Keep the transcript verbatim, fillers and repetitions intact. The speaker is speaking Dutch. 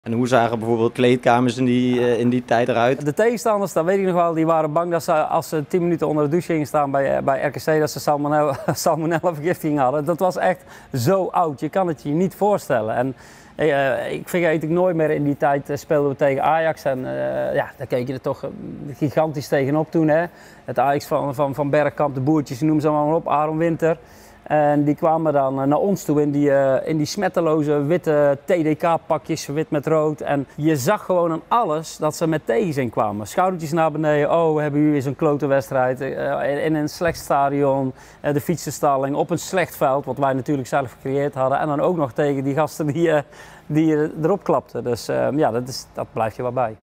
En hoe zagen bijvoorbeeld kleedkamers in die, uh, in die tijd eruit? De tegenstanders, dat weet ik nog wel, die waren bang dat ze als ze tien minuten onder de douche gingen staan bij, bij R K C, dat ze salmonella, salmonella vergiftiging hadden. Dat was echt zo oud, je kan het je niet voorstellen. En uh, ik vergeet ik nooit meer, in die tijd uh, speelden we tegen Ajax en uh, ja, daar keek je er toch gigantisch tegenop toen. Hè? Het Ajax van, van, van Bergkamp, de Boertjes, noem ze allemaal op, Aaron Winter. En die kwamen dan naar ons toe in die, uh, in die smetteloze witte T D K-pakjes, wit met rood. En je zag gewoon aan alles dat ze met tegenzin kwamen. Schoudertjes naar beneden, oh, we hebben hier weer zo'n klote wedstrijd. Uh, in een slecht stadion, uh, de fietsenstalling, op een slecht veld, wat wij natuurlijk zelf gecreëerd hadden. En dan ook nog tegen die gasten die, uh, die uh, erop klapten. Dus uh, ja, dat, is, dat blijft je wel bij.